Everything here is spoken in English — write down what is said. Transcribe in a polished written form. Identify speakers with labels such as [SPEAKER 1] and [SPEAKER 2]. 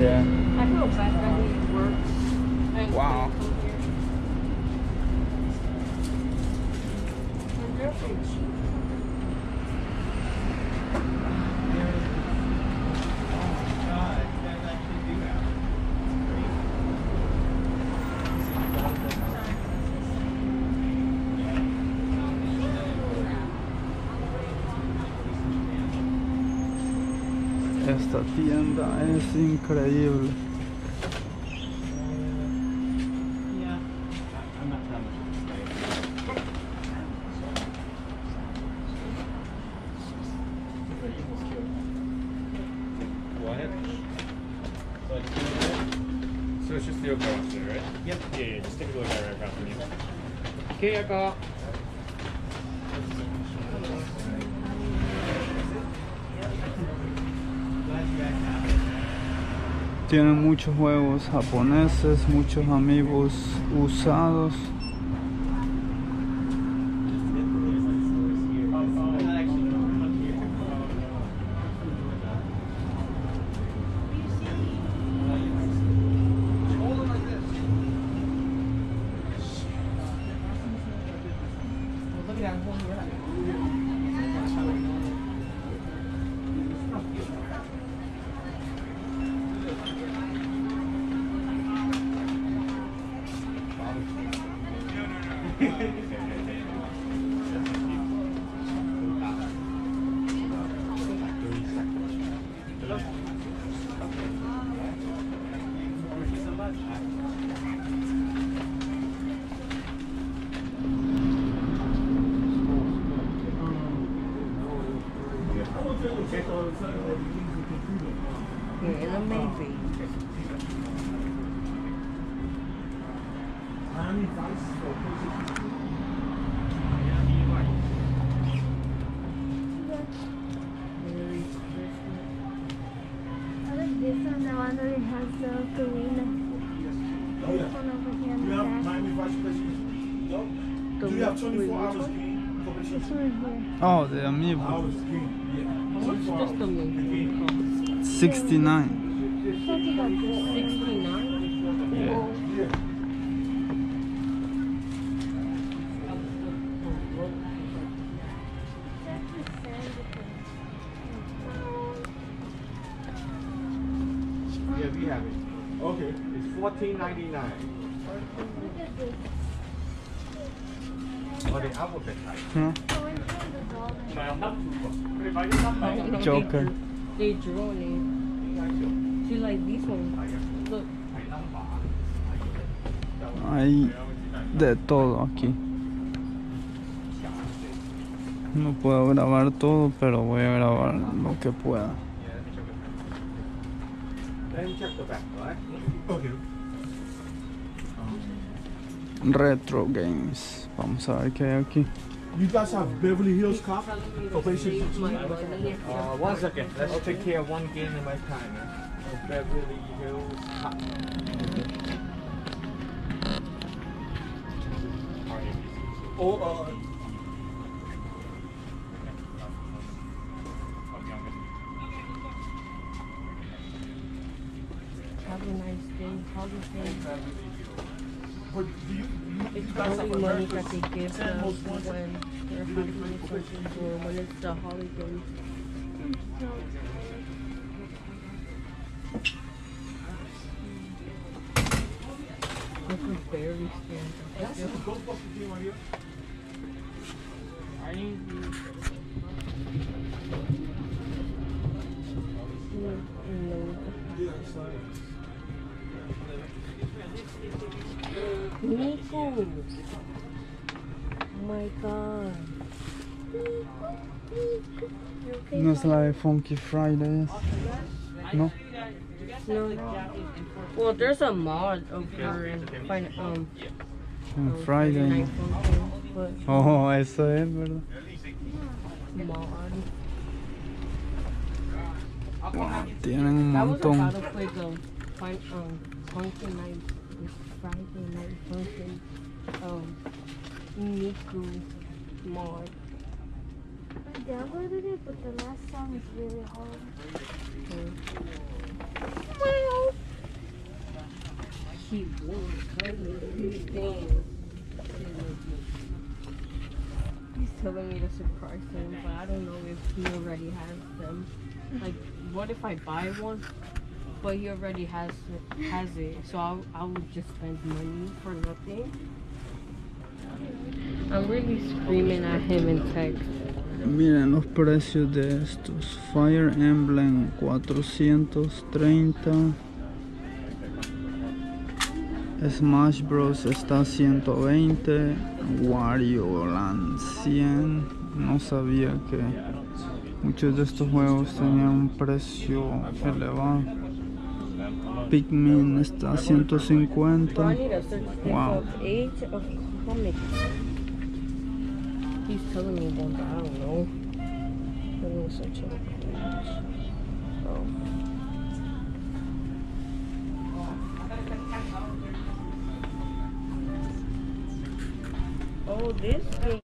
[SPEAKER 1] Yeah.
[SPEAKER 2] I feel bad that he works.
[SPEAKER 1] Wow. Esta tienda es increíble.
[SPEAKER 3] So it's just the Yoga today, right? Yep. Yeah, just take a look at it right across from you. Okay, Yoko.
[SPEAKER 1] Tienen muchos juegos japoneses, muchos amigos usados.
[SPEAKER 2] Yeah, maybe.
[SPEAKER 4] I like this one, the one that has the Karina. This one over here in the back.
[SPEAKER 5] Do you have 24 hours game?
[SPEAKER 4] This one here.
[SPEAKER 1] Oh, the amiibo.
[SPEAKER 2] How much does the movie cost?
[SPEAKER 1] 69.
[SPEAKER 4] Something like this.
[SPEAKER 2] 69?
[SPEAKER 1] Yeah.
[SPEAKER 5] Yeah, we have it. Okay, it's $14.99.
[SPEAKER 4] Look at this.
[SPEAKER 5] Oh, the alphabet type.
[SPEAKER 1] Huh?
[SPEAKER 4] Oh, and here's the dollar.
[SPEAKER 1] Joker.
[SPEAKER 2] They draw it. She like this one. Look.
[SPEAKER 1] Hay de todo aquí. No puedo grabar todo, pero voy a grabar lo que pueda.
[SPEAKER 5] Let me check the back, alright? Okay.
[SPEAKER 1] Retro Games. Vamos a ver qué hay aquí.
[SPEAKER 5] You guys have Beverly Hills Cop for PlayStation 2?
[SPEAKER 3] One second. Let's take care of one game in my time. Beverly Hills Cop.
[SPEAKER 5] Oh,
[SPEAKER 2] Have a nice day. Holiday.
[SPEAKER 5] but do you
[SPEAKER 2] It's
[SPEAKER 5] guys have
[SPEAKER 2] only money
[SPEAKER 5] America's
[SPEAKER 2] that they give
[SPEAKER 5] 10
[SPEAKER 2] them
[SPEAKER 5] most wanted?
[SPEAKER 2] when they're having something or when it's the holidays. This is very
[SPEAKER 5] That's the
[SPEAKER 2] expensive.
[SPEAKER 5] Ghostbusters game right here.
[SPEAKER 2] I need these. No.
[SPEAKER 5] Yeah, it's like...
[SPEAKER 2] Nico! Oh my god.
[SPEAKER 1] No es la de Funky Fridays. No.
[SPEAKER 2] No. Well, there's a mod over in
[SPEAKER 1] Friday.
[SPEAKER 2] Night Funkin', but
[SPEAKER 1] Oh, eso es, ¿verdad?
[SPEAKER 2] mod.
[SPEAKER 1] Wow, tienen un
[SPEAKER 2] I was
[SPEAKER 1] montón.
[SPEAKER 2] about to play the Funkin' Night, Friday Night Funkin', Niku mod.
[SPEAKER 4] I downloaded it, but the last song is really hard.
[SPEAKER 2] Well, he won't tell me these things. He's telling me to surprise him, but I don't know if he already has them. Like, what if I buy one, but he already has it, so I would just spend money for nothing? I'm really screaming at him in text.
[SPEAKER 1] Miren los precios de estos. Fire Emblem 430. Smash Bros está 120. Wario Land 100. No sabía que muchos de estos juegos tenían un precio elevado. Pikmin está a 150. Wow.
[SPEAKER 2] He's telling me one, but I don't know. Let me search it. Oh, this thing.